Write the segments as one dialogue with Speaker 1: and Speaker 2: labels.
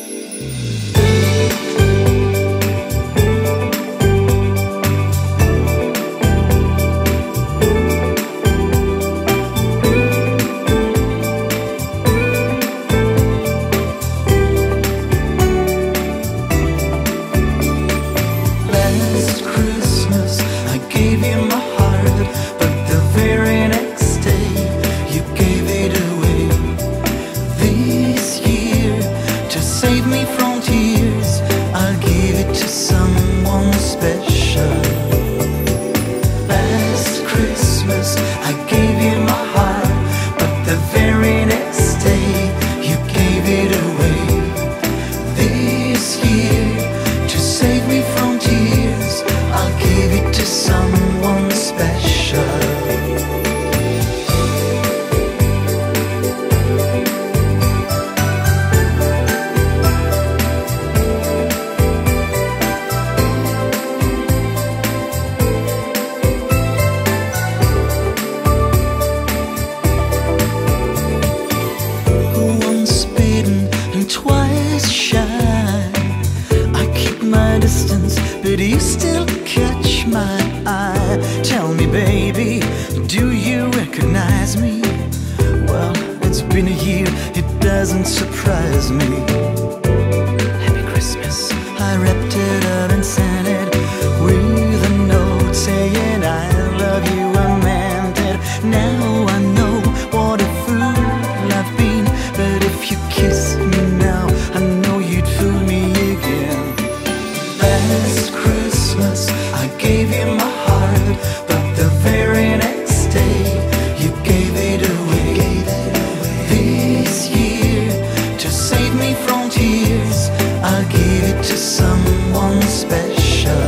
Speaker 1: But you still catch my eye. Tell me, baby, do you recognize me? Well, it's been a year, it doesn't surprise me. Happy Christmas. I wrapped it up and sent it with a note saying I love you, I meant it. Now I know what a fool I've been, but if you kissed me now, I know you'd fool me again. Last Christmas I gave you my heart, but the very next day you gave it away. This year, to save me from tears, I'll give it to someone special.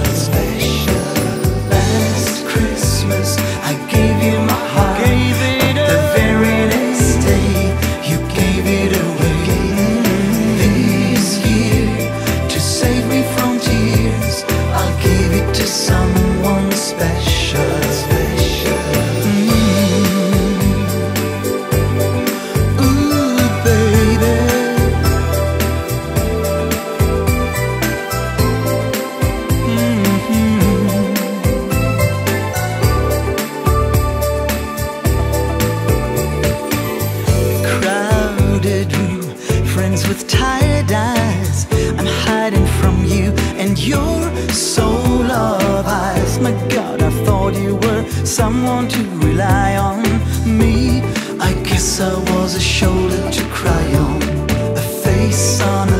Speaker 1: Last Christmas I gave you my heart, but the very next day you gave it away. This year, to save me from tears, I'll give it to someone special. Ooh, baby. Crowded room, friends with tired eyes. I'm hiding from you and your soul of eyes. My God, I thought you were someone to rely on. Me, I guess I was a shoulder to cry on, a face on a